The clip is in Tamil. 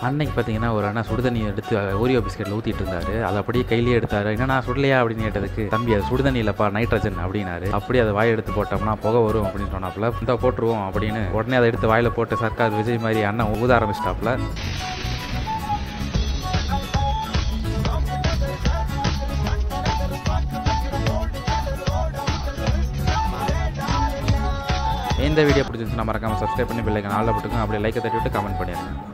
அன்னைக்கு பார்த்தீங்கன்னா ஒரு அண்ணா சுடுதண்ணி எடுத்து ஓரியோ பிஸ்கெட்டில் ஊற்றிட்டு இருந்தாரு. அதை அப்படியே கையிலேயே எடுத்தாரு. என்னன்னா சுடலையா அப்படின்னு கேட்டதுக்கு, தம்பி அது சுடுதண்ணி இல்லைப்பா நைட்ரஜன் அப்படின்னாரு. அப்படியே அதை வாய் எடுத்து போட்டோம்னா புகை வரும் அப்படின்னு சொன்னாப்புல. இந்த போட்டுருவோம் அப்படின்னு உடனே அதை எடுத்து வாயில் போட்டு சர்க்கார் விஜய் மாதிரி அண்ணன் ஊத ஆரம்பிச்சிட்டாப்புல. இந்த வீடியோ பிடிச்சிருந்துச்சுன்னா மறக்காமல் சப்ஸ்கிரைப் பண்ணி பெல் ஐகான் ஆல்ல போட்டுக்கோங்க. அப்படியே லைக்கை தட்டி விட்டு கமெண்ட் பண்ணிடுங்க.